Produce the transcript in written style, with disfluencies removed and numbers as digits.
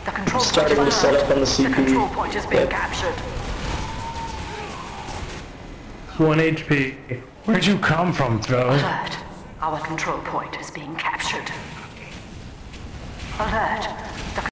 The control Starting point to is set up on the The CP. control point is being Yep. captured. 1 HP. Where'd you come from, Throne? Alert. Our control point is being captured. Alert.